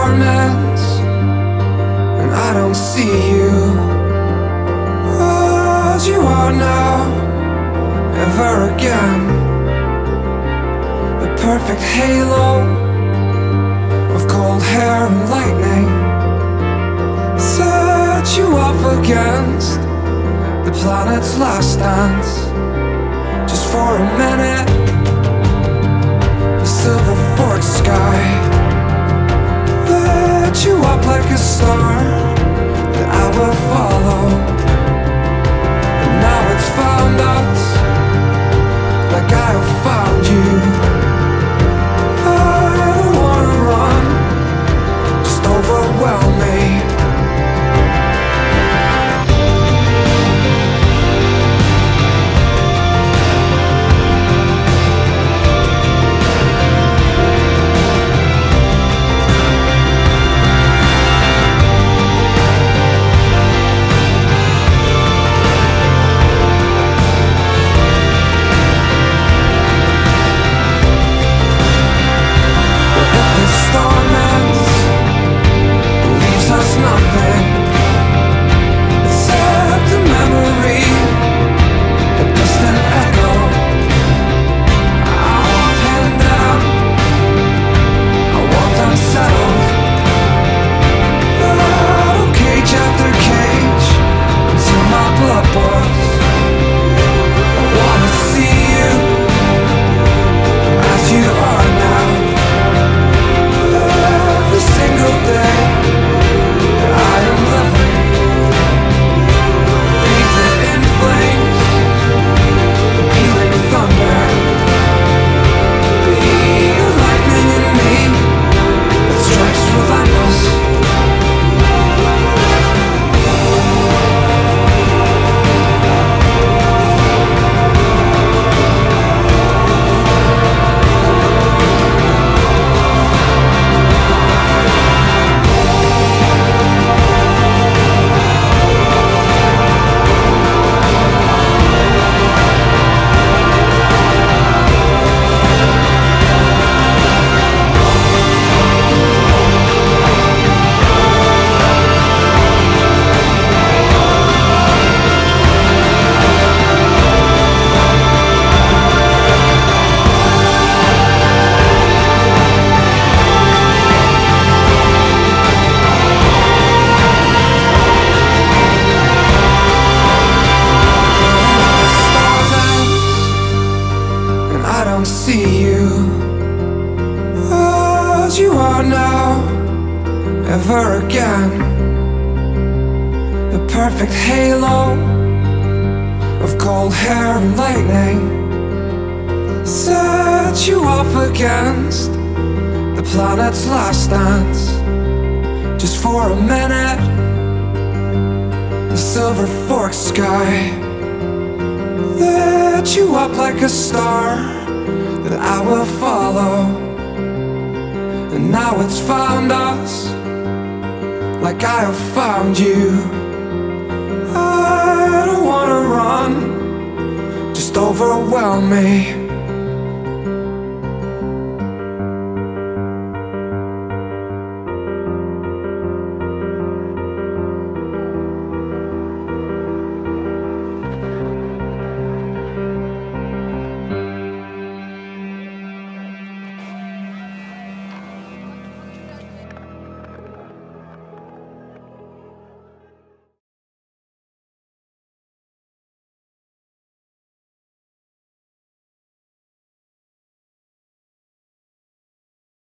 torments, and I don't see you as you are now, ever again. The perfect halo of cold hair and lightning set you up against the planet's last dance. Just for a minute, the silver forked sky lit you up like a star that I will follow. And now it's found us, like I have found you. I don't wanna run, just overwhelm me. See you as you are now, ever again. The perfect halo of cold hair and lightning set you up against the planet's last dance. Just for a minute, the silver forked sky lit you up like a star that I will follow. And now it's found us, like I have found you. I don't wanna run, just overwhelm me.